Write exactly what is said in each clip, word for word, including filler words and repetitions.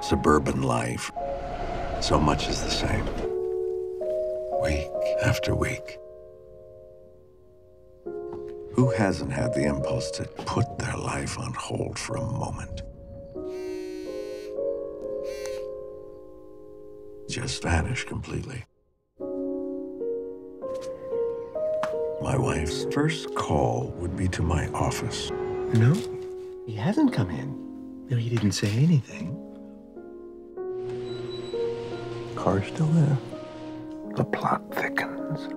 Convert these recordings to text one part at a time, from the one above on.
suburban life. So much is the same. Week after week. Who hasn't had the impulse to put their life on hold for a moment? Just vanish completely. My wife's first call would be to my office. No, he hasn't come in. No, he didn't say anything. Car's still there. The plot thickens.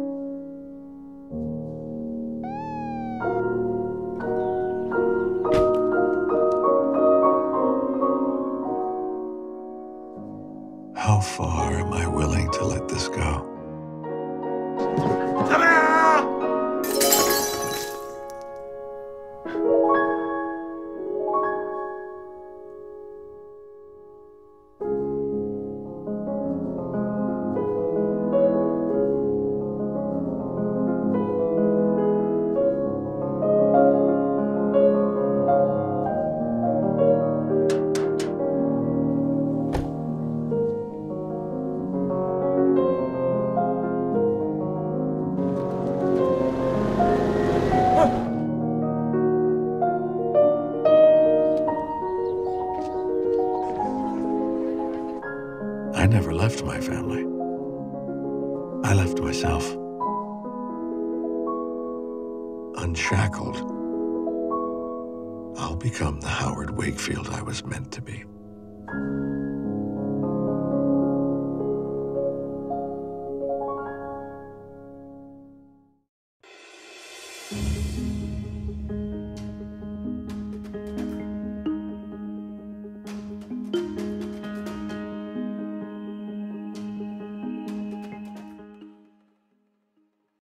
How far am I willing to let this go? I never left my family. I left myself. Unshackled, I'll become the Howard Wakefield I was meant to be.